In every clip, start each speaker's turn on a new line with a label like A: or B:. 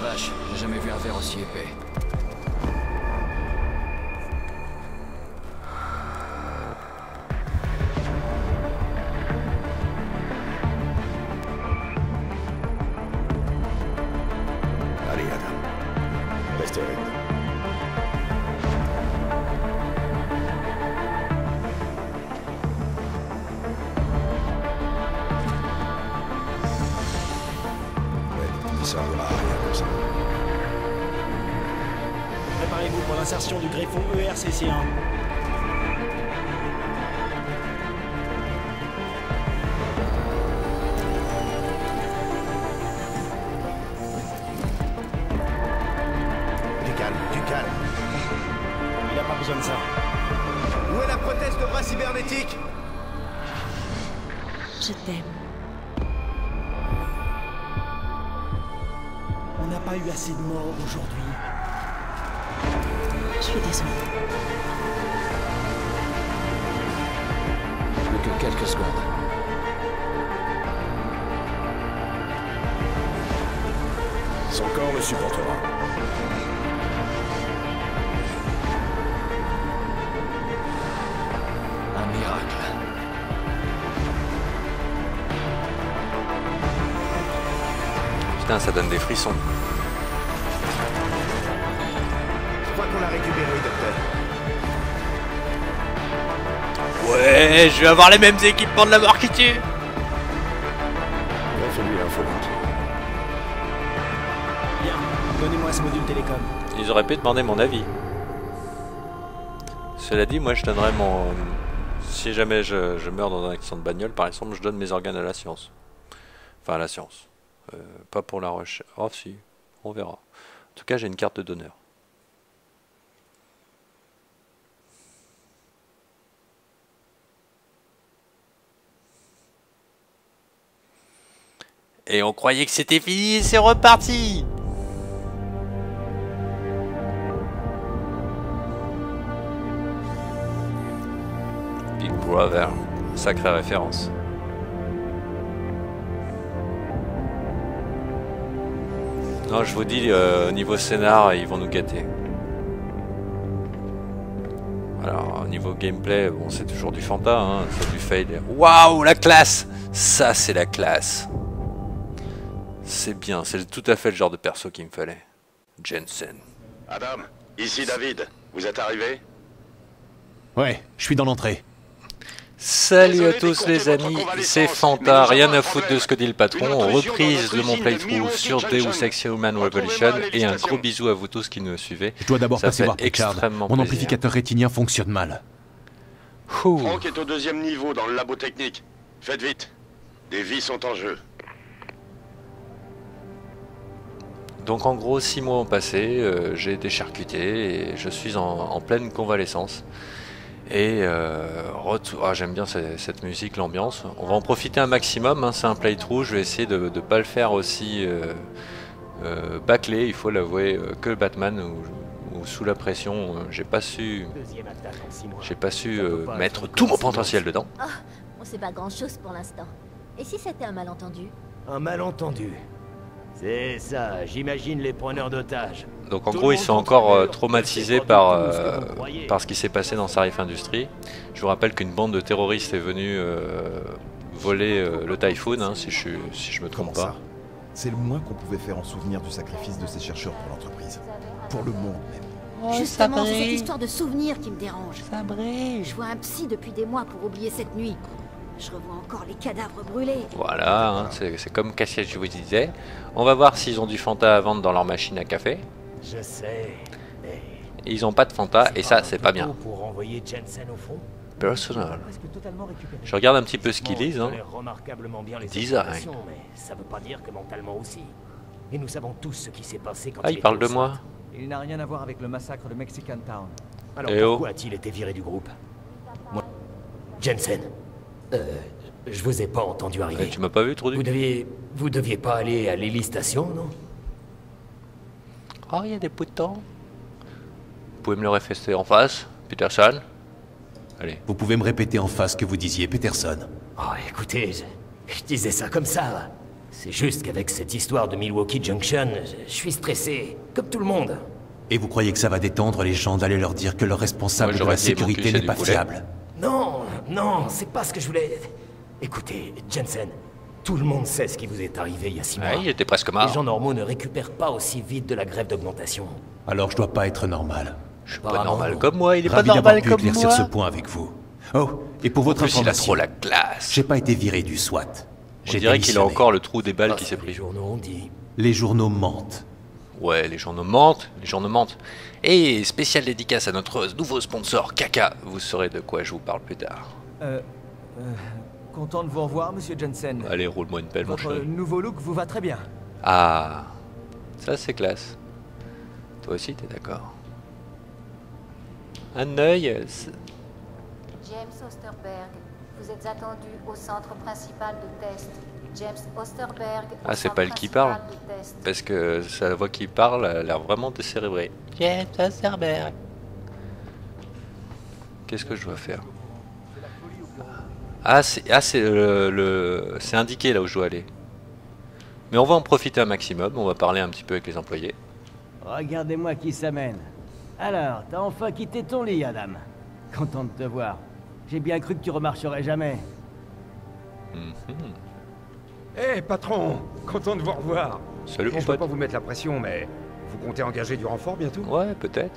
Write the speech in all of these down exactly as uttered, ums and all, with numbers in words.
A: vache, j'ai jamais vu un verre aussi épais.
B: Allez, Adam. Restez avec nous. Il servira à rien comme ça.
C: Préparez-vous pour l'insertion du greffon E R C C un.
B: Du calme, du calme.
C: Il n'a pas besoin de ça.
B: Où est la prothèse de bras cybernétique?
D: Je t'aime.
C: On n'a pas eu assez de morts aujourd'hui.
D: Je suis désolée.
A: Plus que quelques secondes.
B: Son corps le supportera.
A: Un miracle.
E: Putain, ça donne des frissons.
B: Je crois qu'on l'a récupéré, docteur.
E: Ouais, je vais avoir les mêmes équipements de la mort qui tue.
B: Fais-lui l'info.
C: Bien, donnez-moi ce module télécom.
E: Ils auraient pu demander mon avis. Cela dit, moi je donnerais mon... Si jamais je, je meurs dans un accident de bagnole, par exemple, je donne mes organes à la science. Enfin, à la science. Euh, pas pour la recherche. Oh si, on verra. En tout cas, j'ai une carte de donneur. Et on croyait que c'était fini, c'est reparti. Big Brother, sacrée référence. Non, je vous dis, euh, au niveau scénar, ils vont nous gâter. Alors, au niveau gameplay, bon, c'est toujours du Fanta, hein, c'est du fail. Waouh, la classe! Ça, c'est la classe. C'est bien, c'est tout à fait le genre de perso qu'il me fallait. Jensen.
B: Adam, ici David. Vous êtes arrivé?
F: Ouais, je suis dans l'entrée.
E: Salut
B: Désolé
E: à tous
B: d'écourter
E: les
B: votre
E: amis,
B: convalescence,
E: c'est
B: mais
E: Fanta,
B: nous
E: rien
B: avons
E: à
B: un
E: foutre de
B: problème.
E: ce que dit le patron,
B: Une intrusion
E: reprise
B: dans
E: de mon
B: notre usine de
E: playthrough
B: Mirror
E: sur
B: Junction.
E: Deus Ex Human
B: Retrouvez-moi
E: Revolution
B: à
E: et un
B: l'excitation.
E: gros bisou à vous tous qui nous suivez.
F: Je dois d'abord
E: Ça
F: passer
E: fait
F: voir Picard.
E: extrêmement
F: Mon
E: plaisir.
F: amplificateur rétinien fonctionne mal.
E: Ouh.
B: Franck est au deuxième niveau dans le labo technique. Faites vite. Des vies sont en jeu.
E: Donc en gros, six mois ont passé, euh, j'ai été charcuté et je suis en, en pleine convalescence. Et euh, retour... ah, j'aime bien cette, cette musique, l'ambiance. On va en profiter un maximum, hein, c'est un playthrough, je vais essayer de ne pas le faire aussi euh, euh, bâclé, il faut l'avouer, euh, que Batman, ou, ou sous la pression, euh, j'ai pas su, j'ai pas su euh, mettre tout mon potentiel dedans.
D: Oh, on sait pas grand-chose pour l'instant. Et si c'était un malentendu?
G: Un malentendu. C'est ça, j'imagine les preneurs d'otages.
E: Donc en
G: Tout
E: gros,
G: le
E: ils
G: monde
E: sont encore euh,
G: contre eux.
E: traumatisés
G: C'est pas
E: par,
G: du tout ce que
E: euh,
G: vous croyez.
E: par ce qui s'est passé dans Sarif Industries. Je vous rappelle qu'une bande de terroristes est venue euh, voler euh, le Typhoon, hein, si je si je me trompe
H: Comment
E: pas.
H: ça? C'est le moins qu'on pouvait faire en souvenir du sacrifice de ces chercheurs pour l'entreprise. Pour le monde même.
D: Justement, c'est cette histoire de souvenirs qui me dérange.
E: Ça brille.
D: Je vois un psy depuis des mois pour oublier cette nuit. Je revois encore les cadavres brûlés.
E: Voilà, hein, c'est c'est comme Cassiette, je vous disais. On va voir s'ils ont du Fanta à vendre dans leur machine à café.
G: Je sais, mais...
E: Et ils ont pas de Fanta, et ça, c'est pas bien.
G: Pour envoyer Jensen au fond.
E: Personal. Je regarde un petit peu ce qu'ils lisent. Hein.
G: Remarquablement bien les
E: Design.
G: informations, mais ça veut pas dire que mentalement aussi. Et nous savons tous ce qui s'est passé quand
E: Ah,
G: il
E: il
G: était
E: parle
G: au
E: de
G: centre.
E: moi.
I: Il n'a rien à voir avec le massacre de Mexican Town.
G: Alors
E: Eh oh.
G: pourquoi a-t-il été viré du groupe? Moi... Jensen, euh, je vous ai pas entendu arriver.
E: Eh, tu m'as pas vu, trop
G: Vous deviez... Vous deviez pas aller à l'Eli Station, non?
E: Oh, il y a des boutons. Vous pouvez me le répéter en face, Peterson? Allez.
F: Vous pouvez me répéter en face ce que vous disiez, Peterson?
G: Oh, écoutez, je, je disais ça comme ça. C'est juste qu'avec cette histoire de Milwaukee Junction, je suis stressé, comme tout le monde.
F: Et vous croyez que ça va détendre les gens d'aller leur dire que leur responsable
E: Moi,
F: de
E: j'aurais
F: la
E: dit, mon
F: sécurité
E: cul, c'est
F: n'est
E: du
F: pas
E: poulet.
F: fiable?
G: Non, non, c'est pas ce que je voulais... Écoutez, Jensen, tout le monde sait ce qui vous est arrivé il y a six mois.
E: Ouais, il était presque
G: Les
E: mort.
G: gens normaux ne récupèrent pas aussi vite de la grève d'augmentation.
F: Alors je dois pas être normal.
E: Je suis pas
G: Apparemment.
E: normal comme moi, il est pas
F: Ravi d'avoir
E: normal
F: pu
E: comme
F: éclaircir
E: moi.
F: ce point avec vous. Oh, et pour votre
E: En plus, il a
F: information,
E: trop la classe.
F: j'ai pas été viré du SWAT.
E: On
F: J'ai
E: dirait qu'il a
F: démissionné.
E: encore le trou des balles
G: Ah,
E: qui s'est
G: Les
E: pris.
G: journaux ont dit.
F: Les journaux mentent.
E: Ouais, les journaux mentent, les journaux mentent. Et spéciale dédicace à notre nouveau sponsor, Kaka. Vous saurez de quoi je vous parle plus tard.
I: Euh, euh, content de vous revoir, monsieur Jensen.
E: Allez, roule-moi une pelle, mon
I: Votre
E: chéri.
I: nouveau look vous va très bien.
E: Ah, ça c'est classe. Toi aussi, t'es d'accord. Un œil. c'est-
J: James Osterberg, vous êtes attendu au centre principal de test. James Osterberg. au
E: Ah, c'est
J: centre
E: pas elle qui
J: principal
E: parle.
J: de test.
E: Parce que sa voix qui parle a l'air vraiment décérébrée. James Osterberg. Qu'est-ce que je dois faire? Ah, c'est ah, c'est le, le- c'est indiqué là où je dois aller. Mais on va en profiter un maximum. On va parler un petit peu avec les employés.
C: Regardez-moi qui s'amène. Alors, t'as enfin quitté ton lit, Adam. Content de te voir. J'ai bien cru que tu remarcherais jamais.
E: Mhm.
K: Hé, patron, content de vous revoir.
E: Salut
K: Et
E: mon
K: je veux
E: pote.
K: pas vous mettre la pression, mais vous comptez engager du renfort bientôt?
E: Ouais, peut-être.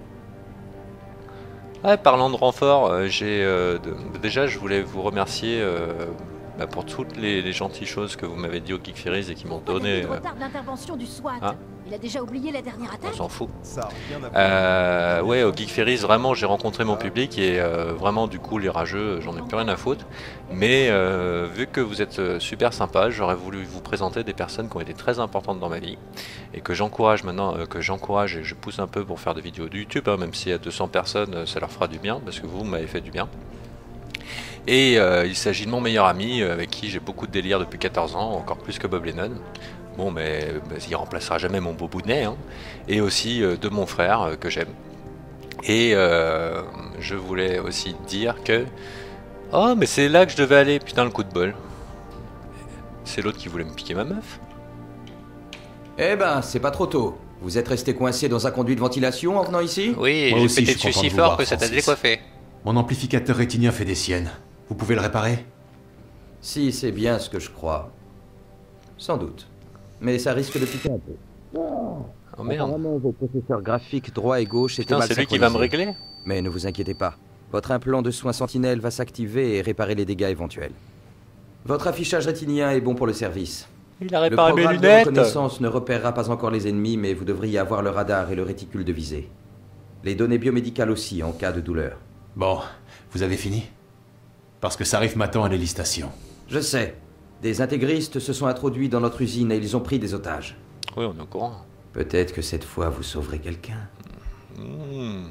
E: Ouais, parlant de renfort, euh, j'ai euh, de- déjà je voulais vous remercier euh, bah, pour toutes les, les gentilles choses que vous m'avez dit au Geek Ferries et qui m'ont
D: Pourquoi
E: donné.
D: il y a eu de
E: euh,
D: retard d'intervention du SWAT.
E: hein
D: Il a déjà oublié la dernière
E: on
D: attaque.
E: s'en fout.
H: Ça a rien à voir.
E: Euh, ouais, au Geek Ferries, vraiment, j'ai rencontré mon public et euh, vraiment, du coup, les rageux, j'en ai plus rien à foutre. Mais euh, vu que vous êtes euh, super sympa, j'aurais voulu vous présenter des personnes qui ont été très importantes dans ma vie et que j'encourage maintenant, euh, que j'encourage et je pousse un peu pour faire des vidéos de YouTube, hein, même s'il y a deux cents personnes, euh, ça leur fera du bien parce que vous, vous m'avez fait du bien. Et euh, il s'agit de mon meilleur ami euh, avec qui j'ai beaucoup de délire depuis quatorze ans, encore plus que Bob Lennon. Bon, mais, mais il remplacera jamais mon beau bout de nez, hein. Et aussi euh, de mon frère euh, que j'aime. Et euh, je voulais aussi dire que... Oh, mais c'est là que je devais aller, putain, le coup de bol. C'est l'autre qui voulait me piquer ma meuf.
L: Eh ben, c'est pas trop tôt. Vous êtes resté coincé dans un conduit de ventilation en venant ici?
E: Oui,
F: Moi
E: j'ai
F: aussi,
E: pété
F: je suis
E: dessus
F: content
E: si
F: de vous
E: fort
F: voir,
E: que ça t'a
F: Francis.
E: décoiffé.
F: Mon amplificateur rétinien fait des siennes. Vous pouvez le réparer?
L: Si, c'est bien ce que je crois. Sans doute. Mais ça risque de piquer un peu.
E: Oh merde.
L: Apparemment, vos processeurs graphiques droit et gauche étaient
E: Putain,
L: mal
E: c'est lui qui va me
L: synchronisés.
E: régler.
L: Mais ne vous inquiétez pas. Votre implant de soins Sentinelle va s'activer et réparer les dégâts éventuels. Votre affichage rétinien est bon pour le service.
E: Il a
L: Le
E: réparé mes
L: programme de
E: lunettes.
L: reconnaissance ne repérera pas encore les ennemis, mais vous devriez avoir le radar et le réticule de visée. Les données biomédicales aussi, en cas de douleur.
F: Bon, vous avez fini? Parce que ça arrive maintenant à l'hélistation.
L: Je sais. Des intégristes se sont introduits dans notre usine et ils ont pris des otages.
E: Oui, on est au courant.
L: Peut-être que cette fois vous sauverez quelqu'un.
E: Mmh.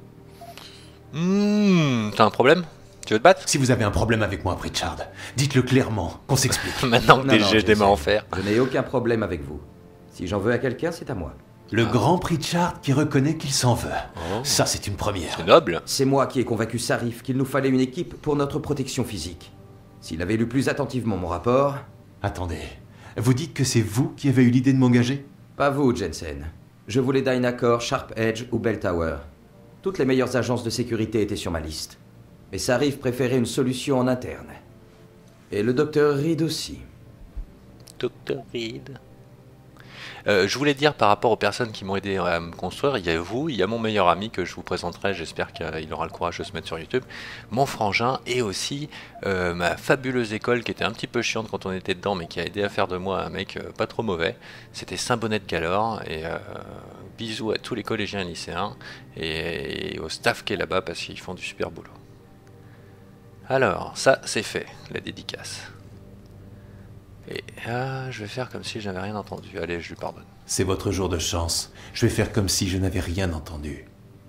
E: Mmh. T'as un problème? Tu veux te battre?
F: Si vous avez un problème avec moi, Pritchard, dites-le clairement, qu'on s'explique.
E: Maintenant que
L: Non, non,
E: j'ai des
L: je
E: mains
L: sais.
E: en fer.
L: Je n'ai aucun problème avec vous. Si j'en veux à quelqu'un, c'est à moi.
F: Le grand Pritchard qui reconnaît qu'il s'en veut.
E: Oh.
F: Ça, c'est une première.
E: C'est noble.
L: C'est moi qui ai convaincu Sarif qu'il nous fallait une équipe pour notre protection physique. S'il avait lu plus attentivement mon rapport...
F: Attendez, vous dites que c'est vous qui avez eu l'idée de m'engager?
L: Pas vous, Jensen. Je voulais Dynacor, Sharp Edge ou Bell Tower. Toutes les meilleures agences de sécurité étaient sur ma liste. Mais Sarif préférait une solution en interne. Et le docteur Reed aussi.
E: Docteur Reed. Euh, je voulais dire par rapport aux personnes qui m'ont aidé à me construire, il y a vous, il y a mon meilleur ami que je vous présenterai, j'espère qu'il aura le courage de se mettre sur YouTube, mon frangin et aussi euh, ma fabuleuse école qui était un petit peu chiante quand on était dedans mais qui a aidé à faire de moi un mec euh, pas trop mauvais, c'était Saint-Bonnet-de-Galore et euh, bisous à tous les collégiens et lycéens et, et au staff qui est là-bas parce qu'ils font du super boulot. Alors, ça c'est fait, la dédicace. Et ah, je vais faire comme si je n'avais rien entendu. Allez, je lui pardonne.
F: C'est votre jour de chance. Je vais faire comme si je n'avais rien entendu.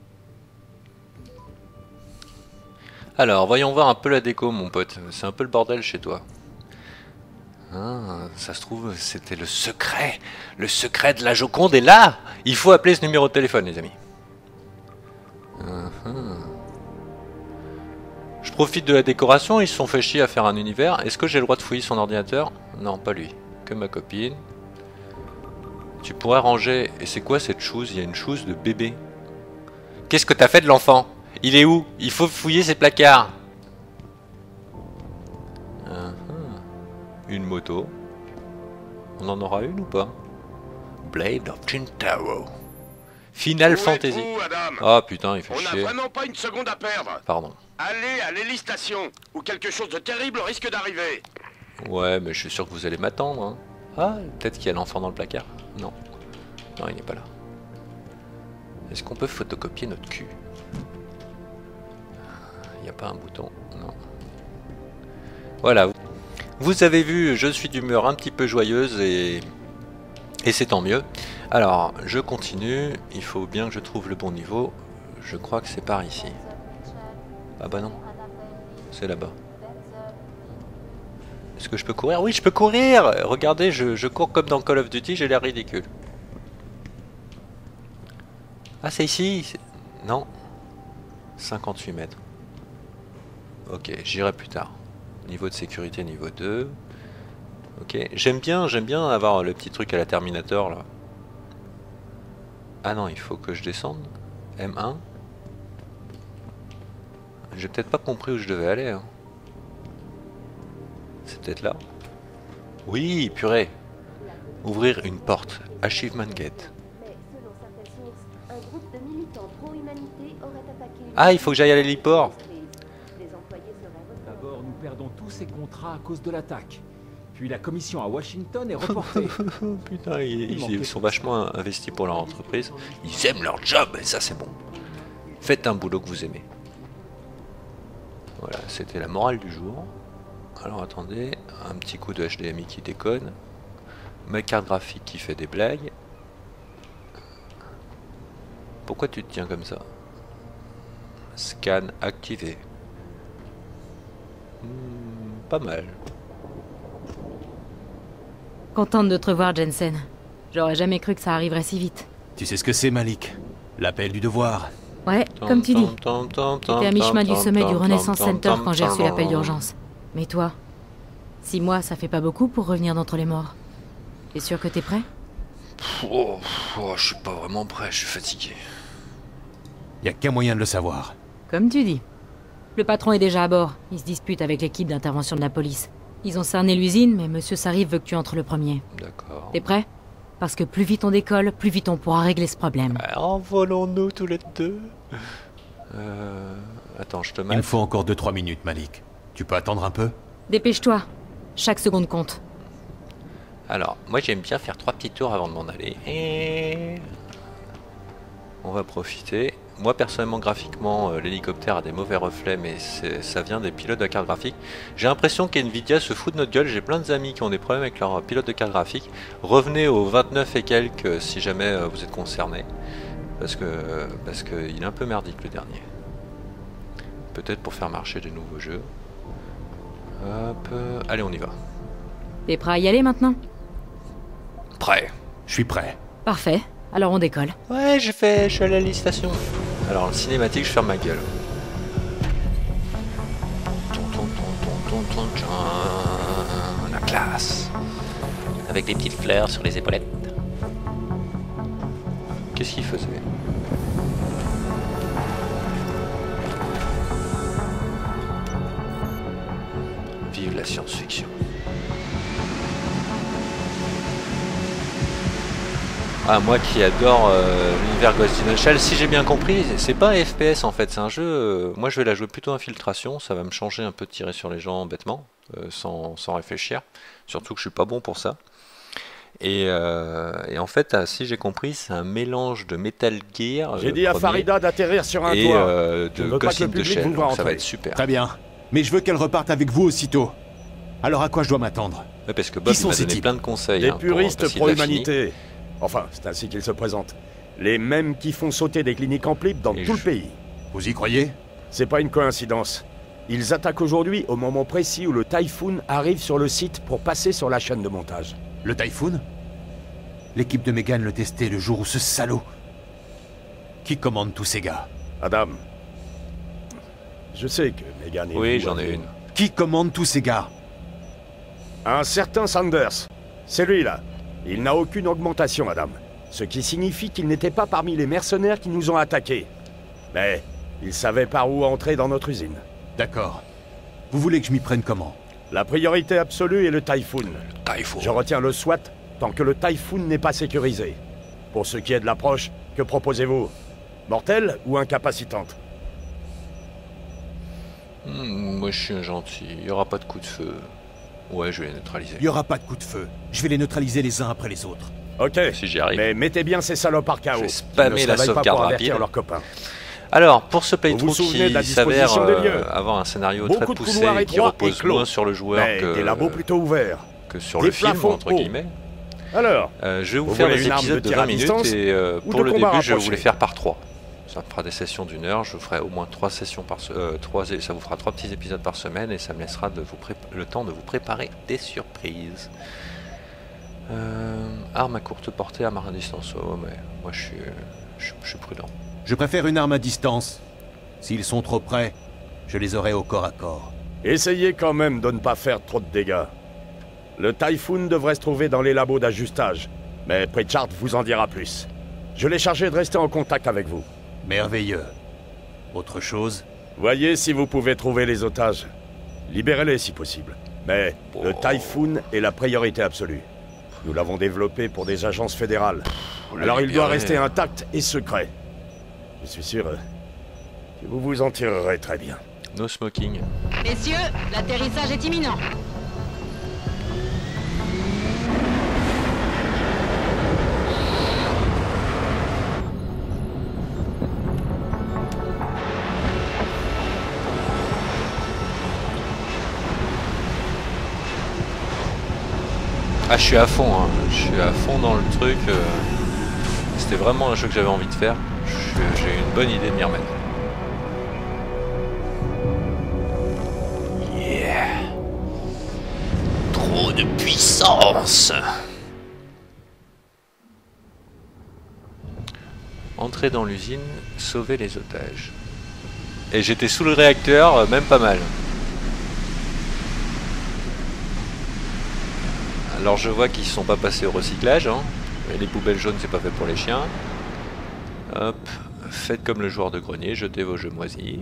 E: Alors, voyons voir un peu la déco, mon pote. C'est un peu le bordel chez toi. Ah, ça se trouve, c'était le secret. Le secret de la Joconde est là. Il faut appeler ce numéro de téléphone, les amis. Uh-huh. Je profite de la décoration, ils se sont fait chier à faire un univers. Est-ce que j'ai le droit de fouiller son ordinateur? Non, pas lui. Que que ma copine. Tu pourrais ranger... Et c'est quoi cette chose? Il y a une chose de bébé. Qu'est-ce que t'as fait de l'enfant? Il est où? Il faut fouiller ses placards. Uh-huh. Une moto. On en aura une ou pas? Blade of Chintaro. Final Fantasy. Ah oh, putain, il fait
B: On
E: chier.
B: n'a vraiment pas une seconde à perdre.
E: Pardon.
B: Allez à l'hélistation, où quelque chose de terrible risque d'arriver.
E: Ouais, mais je suis sûr que vous allez m'attendre. Hein. Ah, peut-être qu'il y a l'enfant dans le placard. Non. Non, il n'est pas là. Est-ce qu'on peut photocopier notre cul? Il n'y a pas un bouton. Non. Voilà. Vous avez vu, je suis d'humeur un petit peu joyeuse et... Et c'est tant mieux. Alors, je continue. Il faut bien que je trouve le bon niveau. Je crois que c'est par ici. Ah bah non. C'est là-bas. Est-ce que je peux courir? Oui, je peux courir! Regardez, je, je cours comme dans Call of Duty, j'ai l'air ridicule. Ah, c'est ici? Non. cinquante-huit mètres. Ok, j'irai plus tard. Niveau de sécurité, niveau deux. Ok, j'aime bien, j'aime bien avoir le petit truc à la Terminator, là. Ah non, il faut que je descende. M un. J'ai peut-être pas compris où je devais aller. Hein. C'est peut-être là. Oui, purée. Ouvrir une porte. Achievement Gate. Ah, il faut que j'aille à l'héliport.
M: D'abord, nous perdons tous ces contrats à cause de l'attaque. Puis la commission à Washington est reportée.
E: Putain, ils, ils, ils sont vachement investis pour leur entreprise. Ils aiment leur job, et ça c'est bon. Faites un boulot que vous aimez. Voilà, c'était la morale du jour. Alors attendez, un petit coup de H D M I qui déconne. Ma carte graphique qui fait des blagues. Pourquoi tu te tiens comme ça? Scan activé. Hmm, pas mal.
N: Contente de te revoir, Jensen. J'aurais jamais cru que ça arriverait si vite.
F: Tu sais ce que c'est, Malik? L'appel du devoir.
N: Ouais, comme tu dis. J'étais à mi-chemin du sommet du Renaissance Center quand j'ai reçu l'appel d'urgence. Mais toi, six mois, ça fait pas beaucoup pour revenir d'entre les morts. T'es sûr que t'es prêt?
E: Oh, oh, je suis pas vraiment prêt, je suis fatigué.
F: Y a qu'un moyen de le savoir.
N: Comme tu dis. Le patron est déjà à bord. Il se dispute avec l'équipe d'intervention de la police. Ils ont cerné l'usine, mais Monsieur Sarif veut que tu entres le premier.
E: D'accord.
N: T'es prêt? Parce que plus vite on décolle, plus vite on pourra régler ce problème.
E: Envolons-nous tous les deux. Euh... Attends, je te mets.
F: Il me faut encore deux trois minutes, Malik. Tu peux attendre un peu?
N: Dépêche-toi. Chaque seconde compte.
E: Alors, moi j'aime bien faire trois petits tours avant de m'en aller. Et... On va profiter. Moi personnellement, graphiquement, euh, l'hélicoptère a des mauvais reflets, mais ça vient des pilotes de carte graphique. J'ai l'impression qu'Nvidia se fout de notre gueule. J'ai plein d'amis qui ont des problèmes avec leurs pilotes de carte graphique. Revenez au vingt-neuf et quelques euh, si jamais euh, vous êtes concerné. Parce que euh, parce que il est un peu merdique le dernier. Peut-être pour faire marcher de nouveaux jeux. Hop, euh, allez, on y va.
N: T'es prêt à y aller maintenant?
E: Prêt.
F: Je suis prêt.
N: Parfait. Alors on décolle.
E: Ouais, j'ai fait, je suis allé à l'hélistation. Alors, le cinématique, je ferme ma gueule. La classe. Avec des petites fleurs sur les épaulettes. Qu'est-ce qu'il faisait? Vive la science-fiction. Ah, moi qui adore euh, l'univers Ghost in the Shell, si j'ai bien compris, c'est pas un F P S en fait, c'est un jeu... Euh, moi je vais la jouer plutôt infiltration, ça va me changer un peu de tirer sur les gens bêtement, euh, sans, sans réfléchir, surtout que je suis pas bon pour ça. Et, euh, et en fait, ah, si j'ai compris, c'est un mélange de Metal Gear...
B: J'ai dit à Farida d'atterrir sur un
F: et,
B: toit.
F: Euh,
B: de Ghost in the Shell,
E: donc ça va être super.
F: Très bien, mais je veux qu'elle reparte avec vous aussitôt. Alors à quoi je dois m'attendre?
E: Ouais, parce que Bob m'a donné plein de conseils.
B: Des
E: hein,
B: puristes pro-humanité. Enfin, c'est ainsi qu'ils se présentent. Les mêmes qui font sauter des cliniques en plip dans
E: Et
B: tout
E: je...
B: le pays.
F: Vous y croyez?
B: C'est pas une coïncidence. Ils attaquent aujourd'hui au moment précis où le Typhoon arrive sur le site pour passer sur la chaîne de montage.
F: Le Typhoon? L'équipe de Megan le testait le jour où ce salaud... Qui commande tous ces gars?
B: Adam. Je sais que Megan est...
E: Oui, j'en ai une.
F: Qui commande tous ces gars?
B: Un certain Sanders. C'est lui, là. Il n'a aucune augmentation, madame. Ce qui signifie qu'il n'était pas parmi les mercenaires qui nous ont attaqués. Mais il savait par où entrer dans notre usine.
F: D'accord. Vous voulez que je m'y prenne comment?
B: La priorité absolue est le Typhoon.
E: Typhoon.
B: Je retiens le SWAT tant que le Typhoon n'est pas sécurisé. Pour ce qui est de l'approche, que proposez-vous? Mortelle ou incapacitante?
E: Hmm, moi je suis un gentil, il n'y aura pas de coup de feu. Ouais, je vais les neutraliser.
F: Il n'y aura pas de coup de feu. Je vais les neutraliser les uns après les autres.
B: Ok,
E: si j'y arrive.
B: Mais mettez bien ces salopards K O.
E: Je vais spammer la sauvegarde rapide.
B: Leurs copains.
E: Alors, pour ce playthrough qui s'avère euh, avoir un scénario
B: Beaucoup
E: très poussé et qui repose moins sur le joueur
B: mais
E: que,
B: des labos plutôt ouverts.
E: que sur
B: des
E: le film, entre
B: hauts.
E: guillemets.
B: Alors,
E: euh, je vais vous,
B: vous
E: faire
B: des
E: épisodes de vingt minutes et euh, pour
B: de
E: le début,
B: rapproché.
E: je vais vous les faire par trois. Ça me fera des sessions d'une heure, je ferai au moins trois sessions par euh, trois, ça vous fera trois petits épisodes par semaine et ça me laissera de vous le temps de vous préparer des surprises. Euh, arme à courte portée, arme à distance. Oh, mais moi je suis, je, je suis prudent.
F: Je préfère une arme à distance. S'ils sont trop près, je les aurai au corps à corps.
B: Essayez quand même de ne pas faire trop de dégâts. Le Typhoon devrait se trouver dans les labos d'ajustage, mais Pritchard vous en dira plus. Je l'ai chargé de rester en contact avec vous.
F: Merveilleux. Autre chose?
B: Voyez si vous pouvez trouver les otages. Libérez-les si possible. Mais oh. le Typhoon est la priorité absolue. Nous l'avons développé pour des agences fédérales. Pff, Alors il doit rester intact et secret. Je suis sûr que vous vous en tirerez très bien.
E: No smoking.
N: Messieurs, l'atterrissage est imminent.
E: Ah, je suis à fond, hein. Je suis à fond dans le truc. Euh... C'était vraiment un jeu que j'avais envie de faire. J'ai une bonne idée de m'y remettre. Yeah. Trop de puissance. Entrer dans l'usine, sauver les otages. Et j'étais sous le réacteur, même pas mal. Alors je vois qu'ils ne sont pas passés au recyclage, hein. Et les poubelles jaunes c'est pas fait pour les chiens. Hop, faites comme le joueur de grenier, jetez vos jeux moisis.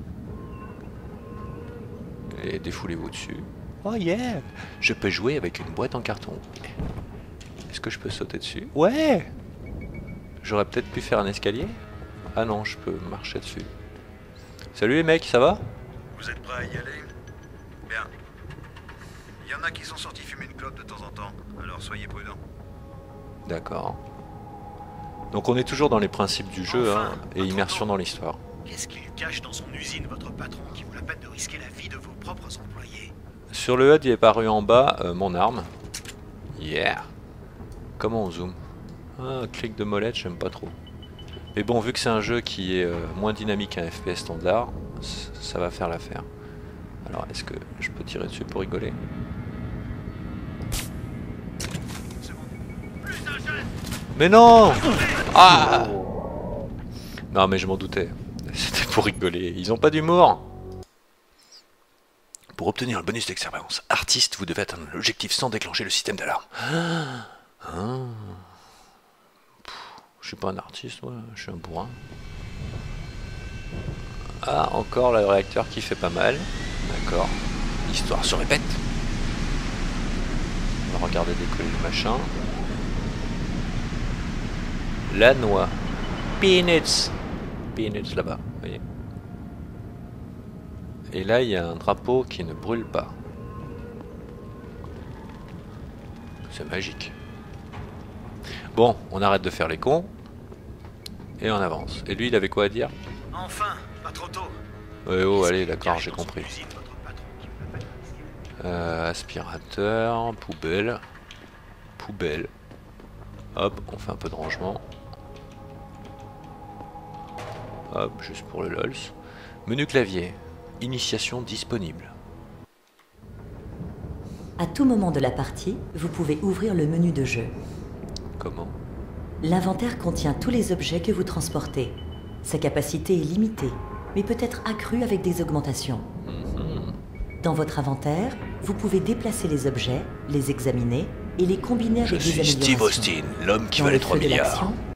E: Et défoulez-vous dessus. Oh yeah, je peux jouer avec une boîte en carton. Est-ce que je peux sauter dessus? Ouais. J'aurais peut-être pu faire un escalier. Ah non, je peux marcher dessus. Salut les mecs, ça va?
O: Vous êtes prêts à y aller? Bien. Il y en a qui sont sortis fumer une clope de temps en temps, alors soyez prudents.
E: D'accord. Donc on est toujours dans les principes du jeu, enfin, hein, et immersion dans l'histoire.
O: Qu'est-ce qu'il cache dans son usine, votre patron, qui vaut la peine de risquer la vie de vos propres employés?
E: Sur le H U D il est paru en bas, euh, mon arme. Yeah. Comment on zoome? Ah, clic de molette, j'aime pas trop. Mais bon, vu que c'est un jeu qui est euh, moins dynamique qu'un F P S standard, ça va faire l'affaire. Alors, est-ce que je peux tirer dessus pour rigoler? Mais non! Ah! Non, mais je m'en doutais. C'était pour rigoler. Ils ont pas d'humour. Pour obtenir le bonus d'expérience artiste, vous devez atteindre l'objectif sans déclencher le système d'alarme. Ah. Ah. Je suis pas un artiste, moi. Je suis un bourrin. Ah, encore le réacteur qui fait pas mal. D'accord. L'histoire se répète. On va regarder décoller le machin. La noix. Peanuts. Peanuts là-bas, vous voyez. Et là, il y a un drapeau qui ne brûle pas. C'est magique. Bon, on arrête de faire les cons. Et on avance. Et lui, il avait quoi à dire?
O: Enfin, pas trop tôt.
E: Ouais, oh, allez, d'accord, j'ai compris. Euh, aspirateur, poubelle. Poubelle. Hop, on fait un peu de rangement. Hop, juste pour le lols. Menu clavier. Initiation disponible.
P: À tout moment de la partie, vous pouvez ouvrir le menu de jeu.
E: Comment?
P: L'inventaire contient tous les objets que vous transportez. Sa capacité est limitée, mais peut être accrue avec des augmentations.
E: Mm-hmm.
P: Dans votre inventaire, vous pouvez déplacer les objets, les examiner et les combiner avec
E: Je
P: des
E: suis Steve
P: améliorations.
E: Austin, l'homme qui
P: Dans
E: valait
P: le
E: trois
P: feu de
E: milliards.
P: l'action,